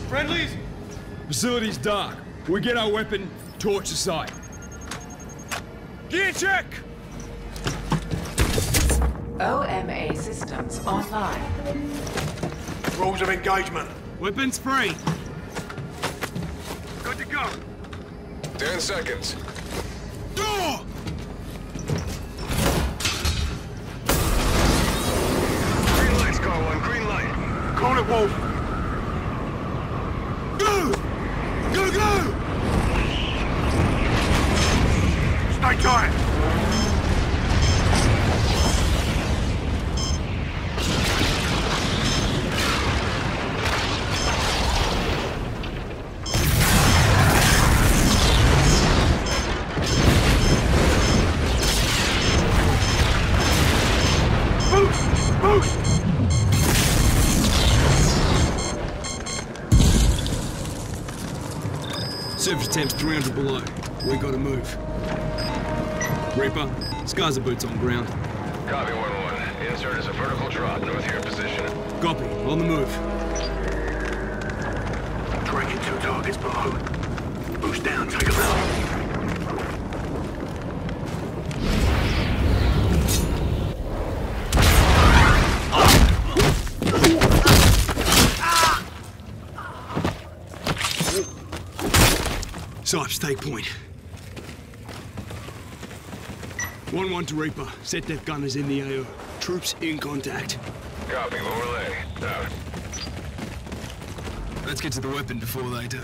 Friendlies? Facility's dark. We get our weapon, torch the site. Gear check! OMA systems online. Rules of engagement. Weapons free. Good to go. 10 seconds. Door! Green light, Scar 1, green light. Call it, Wolf. Go! Go, go! Stay tight. Surface temp's 300 below. We gotta move. Reaper, Scar's are boots on ground. Copy 1-1. Insert is a vertical drop north of your position. Copy, on the move. Tracking 2 targets below. Boost down, take them out. Sipes, take point. 1-1 to Reaper. Set def gunners in the AO. Troops in contact. Copy, overlay. Out. Let's get to the weapon before they do.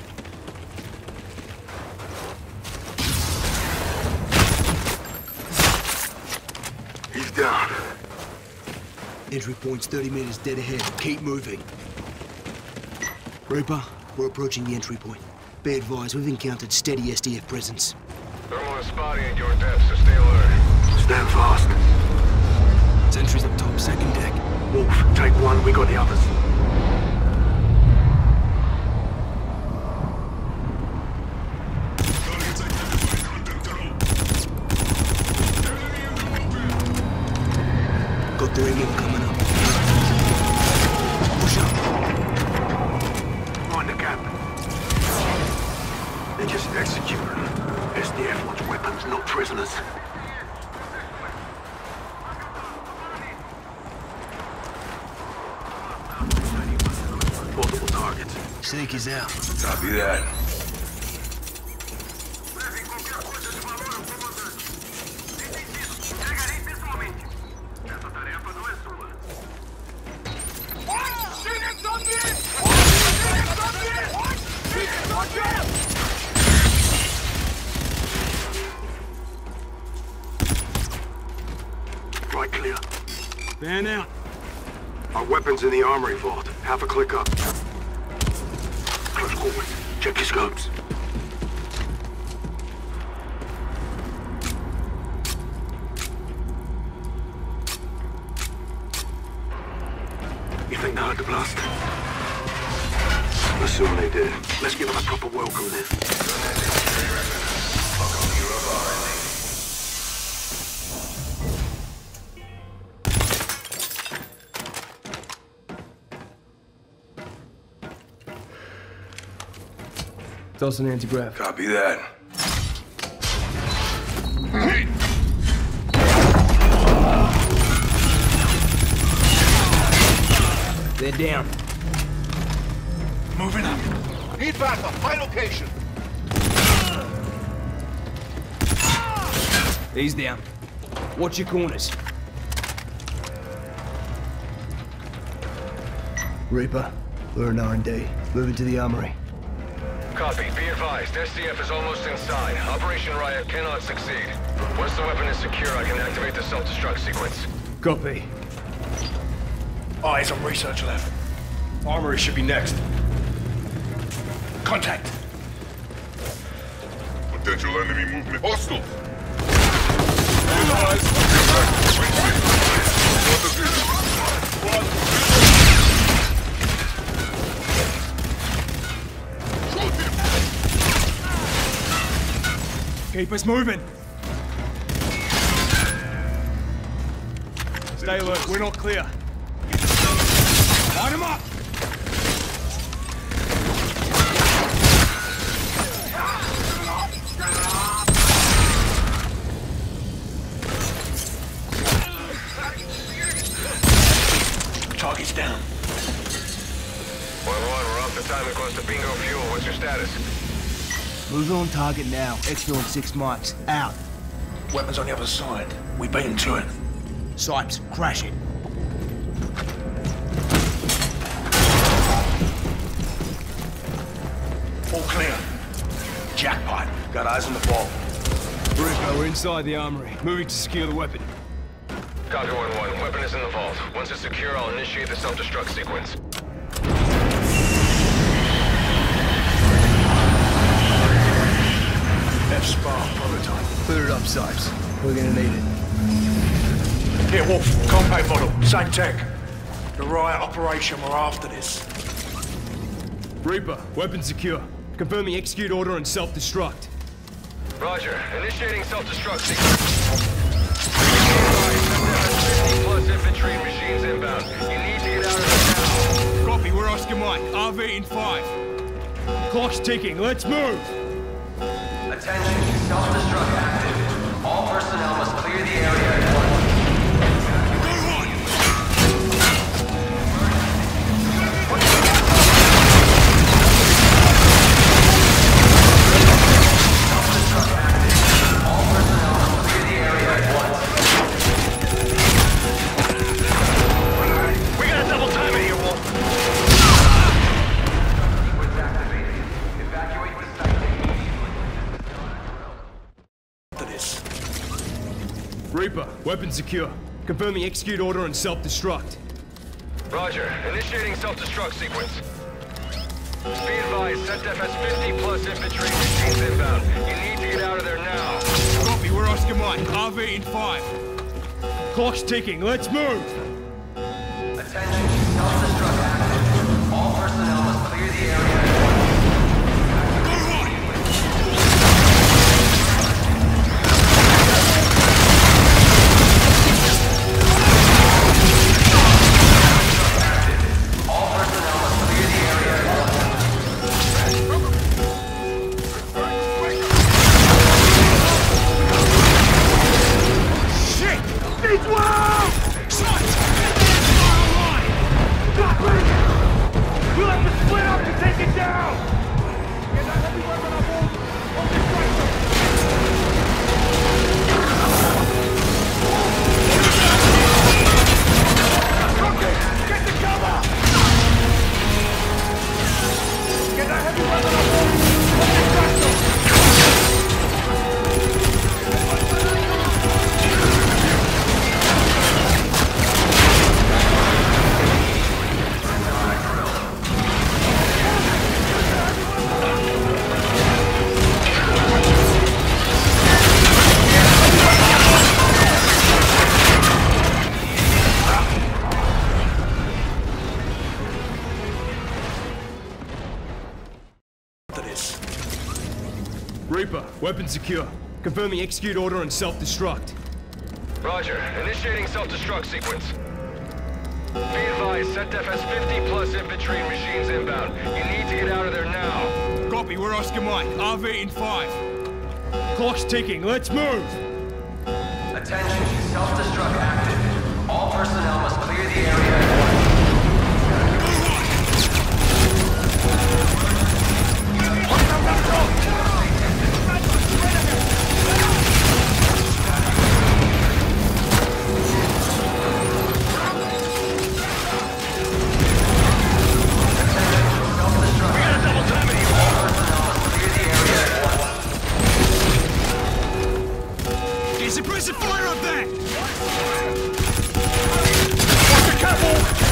He's down. Entry point's 30 meters dead ahead. Keep moving. Reaper, we're approaching the entry point. Be advised, we've encountered steady SDF presence. Thermal is spotting at your depth, so stay alert. Stand fast. Sentries up top, second deck. Wolf, take 1, we got the others. Got 3 more coming up. Push up. Mind the gap. They just executed. SDF wants weapons, not prisoners. Multiple targets. Snake is out. Copy that. Right, clear. Fan out. Our weapons in the armory vault. Half a click up. Close quarters. Check your scopes. You think they heard the blast? Assume they did. Let's give them a proper welcome then. Toss an anti-grav. Copy that. They're down. Moving up. Need backup. My location. He's down. Watch your corners. Reaper, we're in R&D. Moving to the armory. Copy. Be advised. SDF is almost inside. Operation Riot cannot succeed. Once the weapon is secure, I can activate the self-destruct sequence. Copy. Eyes on research lab. Armory should be next. Contact. Potential enemy movement. Hostile. Keep us moving. Stay alert, we're not clear. Line him up! 1-1, we're off the time and close to bingo fuel. What's your status? Moving on target now. Exfil on 6 mics. Out. Weapons on the other side. We beat him to it. Sipes, crash it. All clear. Jackpot. Got eyes on the ball. Reaper, we're inside the armory. Moving to secure the weapon. Copy 1-1. Weapon is in the vault. Once it's secure, I'll initiate the self-destruct sequence. F-Spar prototype. Boot it up, Sipes. We're gonna need it. Here, Wolf. Compact model. Same tech. The riot operation. We're after this. Reaper, weapon secure. Confirming execute order and self-destruct. Roger. Initiating self-destruct sequence. 50+ infantry machines inbound. You need to get out of there now. Copy, we're Oscar Mike. RV in 5. Clock's ticking, let's move! Attention, self-destruct active. All personnel must clear the area at once. Self-destruct active. All personnel must clear the area at once. We got a double timer here, Wolf. Sequence activated. Evacuate the site immediately. To this. Reaper, weapon secure. Confirming execute order and self-destruct. Roger. Initiating self-destruct sequence. Be advised, SETDEF has 50+ infantry machines inbound. You need to get out of there now. Copy, we're Oscar Mike. RV in 5. Clock's ticking, let's move! Attention, self-destruct active. All personnel must clear the area at once. All personnel must clear the area at once. Shit! Needs wow! Shots! We'll have to split up and take it down! Get that heavy weapon up, Wolf! On this tractor! Okay, get the cover! Get that heavy weapon up, Wolf! On this tractor! Reaper, weapon secure. Confirming execute order and self-destruct. Roger. Initiating self-destruct sequence. Be advised, SETDEF has 50+ infantry machines inbound. You need to get out of there now. Copy, we're Oscar Mike. RV in 5. Clock's ticking, let's move! Attention, self-destruct active. All personnel must clear the area at once. Suppressive fire up there! Watch the catwalk!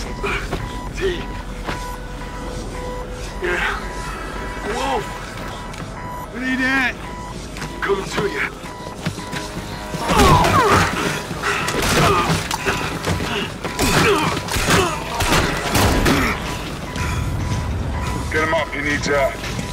T. Yeah. Whoa! What are you doing? Coming to you. Get him up, he needs air.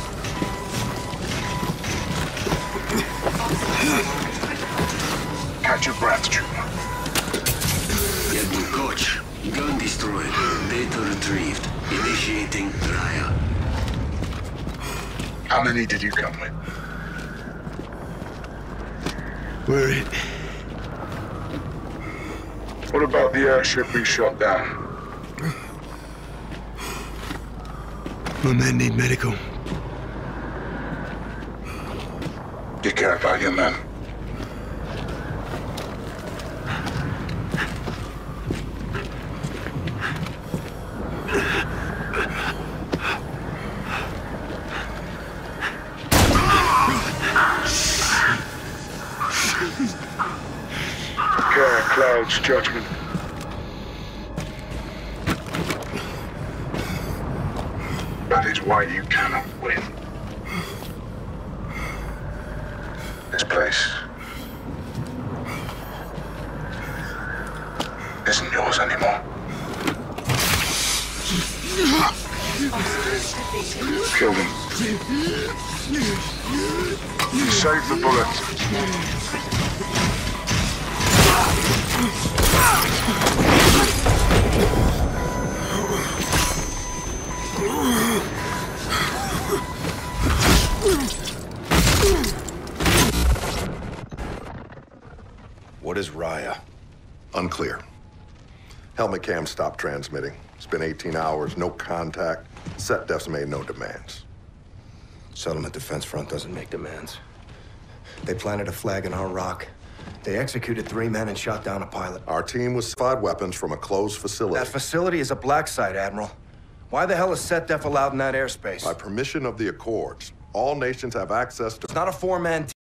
Catch your breath, trooper. Admiral Koch, gun destroyed, data retrieved, initiating Raya. How many did you come with? We're it. What about the airship we shot down? My men need medical. You care about your men? Care clouds judgment. That is why you cannot win. This place isn't yours anymore. Kill them. Save the bullets. What is Raya? Unclear. Helmet cam stopped transmitting. It's been 18 hours, no contact. SetDef's made no demands. Settlement Defense Front doesn't make demands. They planted a flag in our rock. They executed 3 men and shot down a pilot. Our team was supplied weapons from a closed facility. That facility is a black site, Admiral. Why the hell is SetDef allowed in that airspace? By permission of the Accords, all nations have access to... It's not a 4-man team.